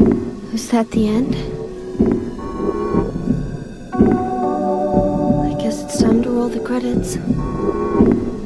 Was that the end? I guess it's time to roll the credits.